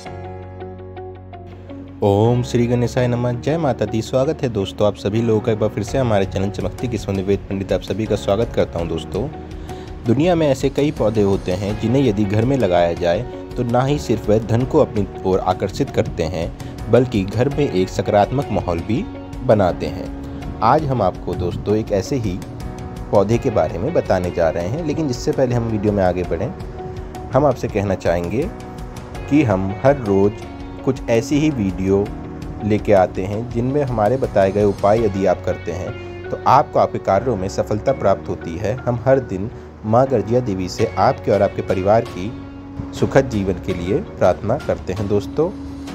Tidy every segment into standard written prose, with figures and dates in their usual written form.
ओम श्री गणेशाय नमः। जय माता दी। स्वागत है दोस्तों आप सभी लोगों का एक बार फिर से हमारे चैनल चमकती किस्मत वेद पंडित आप सभी का स्वागत करता हूं। दोस्तों, दुनिया में ऐसे कई पौधे होते हैं जिन्हें यदि घर में लगाया जाए तो ना ही सिर्फ वह धन को अपनी ओर आकर्षित करते हैं बल्कि घर में एक सकारात्मक माहौल भी बनाते हैं। आज हम आपको दोस्तों एक ऐसे ही पौधे के बारे में बताने जा रहे हैं, लेकिन जिससे पहले हम वीडियो में आगे बढ़ें, हम आपसे कहना चाहेंगे कि हम हर रोज़ कुछ ऐसी ही वीडियो लेके आते हैं जिनमें हमारे बताए गए उपाय यदि आप करते हैं तो आपको आपके कार्यों में सफलता प्राप्त होती है। हम हर दिन माँ गर्जिया देवी से आपके और आपके परिवार की सुखद जीवन के लिए प्रार्थना करते हैं। दोस्तों,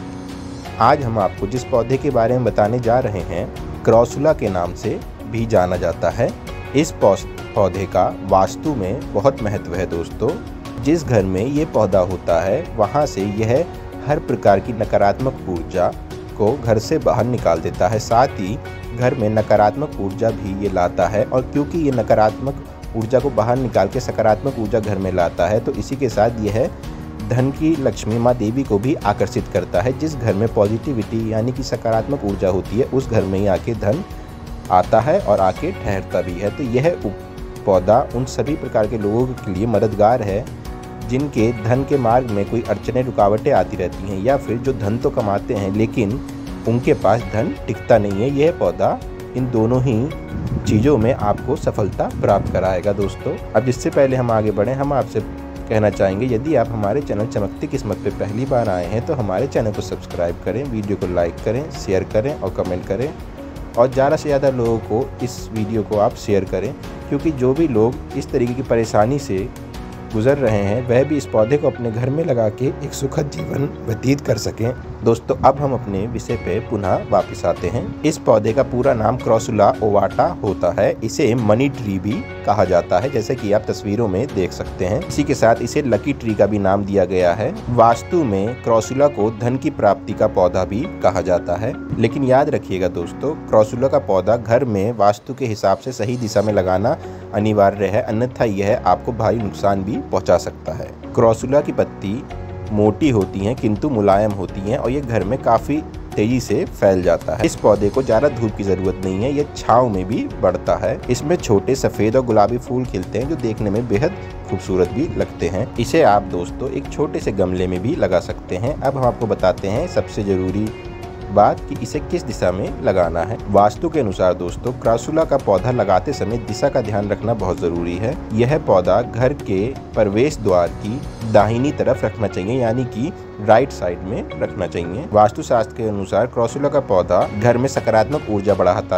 आज हम आपको जिस पौधे के बारे में बताने जा रहे हैं क्रॉसुला के नाम से भी जाना जाता है। इस पौधे का वास्तु में बहुत महत्व है। दोस्तों, जिस घर में ये पौधा होता है वहाँ से यह हर प्रकार की नकारात्मक ऊर्जा को घर से बाहर निकाल देता है, साथ ही घर में नकारात्मक ऊर्जा भी ये लाता है। और क्योंकि ये नकारात्मक ऊर्जा को बाहर निकाल के सकारात्मक ऊर्जा घर में लाता है तो इसी के साथ यह धन की लक्ष्मी माँ देवी को भी आकर्षित करता है। जिस घर में पॉजिटिविटी यानी कि सकारात्मक ऊर्जा होती है उस घर में ही आके धन आता है और आके ठहरता भी है। तो यह पौधा उन सभी प्रकार के लोगों के लिए मददगार है जिनके धन के मार्ग में कोई अड़चनें रुकावटें आती रहती हैं, या फिर जो धन तो कमाते हैं लेकिन उनके पास धन टिकता नहीं है। यह पौधा इन दोनों ही चीज़ों में आपको सफलता प्राप्त कराएगा। दोस्तों, अब जिससे पहले हम आगे बढ़ें, हम आपसे कहना चाहेंगे यदि आप हमारे चैनल चमकती किस्मत पे पहली बार आए हैं तो हमारे चैनल को सब्सक्राइब करें, वीडियो को लाइक करें, शेयर करें और कमेंट करें, और ज़्यादा से ज़्यादा लोगों को इस वीडियो को आप शेयर करें, क्योंकि जो भी लोग इस तरीके की परेशानी से गुजर रहे हैं वह भी इस पौधे को अपने घर में लगा के एक सुखद जीवन व्यतीत कर सकें। दोस्तों, अब हम अपने विषय पे पुनः वापस आते हैं। इस पौधे का पूरा नाम क्रॉसुला ओवाटा होता है। इसे मनी ट्री भी कहा जाता है, जैसे कि आप तस्वीरों में देख सकते हैं। इसी के साथ इसे लकी ट्री का भी नाम दिया गया है। वास्तु में क्रॉसुला को धन की प्राप्ति का पौधा भी कहा जाता है। लेकिन याद रखिएगा दोस्तों, क्रॉसुला का पौधा घर में वास्तु के हिसाब से सही दिशा में लगाना अनिवार्य है, अन्यथा यह आपको भारी नुकसान भी पहुंचा सकता है। क्रॉसुला की पत्ती मोटी होती हैं किंतु मुलायम होती हैं और ये घर में काफ़ी तेजी से फैल जाता है। इस पौधे को ज़्यादा धूप की ज़रूरत नहीं है, ये छांव में भी बढ़ता है। इसमें छोटे सफ़ेद और गुलाबी फूल खिलते हैं जो देखने में बेहद खूबसूरत भी लगते हैं। इसे आप दोस्तों एक छोटे से गमले में भी लगा सकते हैं। अब हम आपको बताते हैं सबसे ज़रूरी बात कि इसे किस दिशा में लगाना है। वास्तु के अनुसार दोस्तों क्रॉसुला का पौधा लगाते समय दिशा का ध्यान रखना बहुत जरूरी है। यह पौधा घर के प्रवेश द्वार की दाहिनी तरफ रखना चाहिए, यानी कि राइट साइड में रखना चाहिए। वास्तु शास्त्र के अनुसार क्रॉसुला का पौधा घर में सकारात्मक ऊर्जा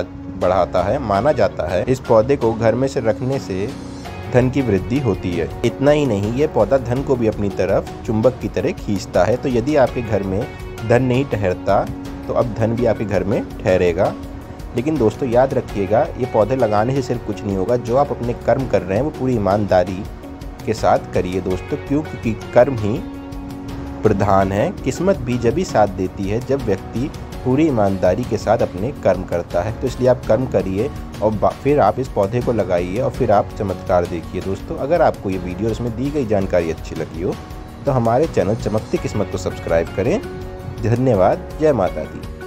बढ़ाता है। माना जाता है इस पौधे को घर में से रखने से धन की वृद्धि होती है। इतना ही नहीं, यह पौधा धन को भी अपनी तरफ चुंबक की तरह खींचता है। तो यदि आपके घर में धन नहीं ठहरता तो अब धन भी आपके घर में ठहरेगा। लेकिन दोस्तों याद रखिएगा, ये पौधे लगाने से सिर्फ कुछ नहीं होगा। जो आप अपने कर्म कर रहे हैं वो पूरी ईमानदारी के साथ करिए दोस्तों, क्योंकि कर्म ही प्रधान है। किस्मत भी जब ही साथ देती है जब व्यक्ति पूरी ईमानदारी के साथ अपने कर्म करता है। तो इसलिए आप कर्म करिए और फिर आप इस पौधे को लगाइए और फिर आप चमत्कार देखिए। दोस्तों, अगर आपको ये वीडियो और इसमें दी गई जानकारी अच्छी लगी हो तो हमारे चैनल चमकती किस्मत को सब्सक्राइब करें। धन्यवाद। जय माता दी।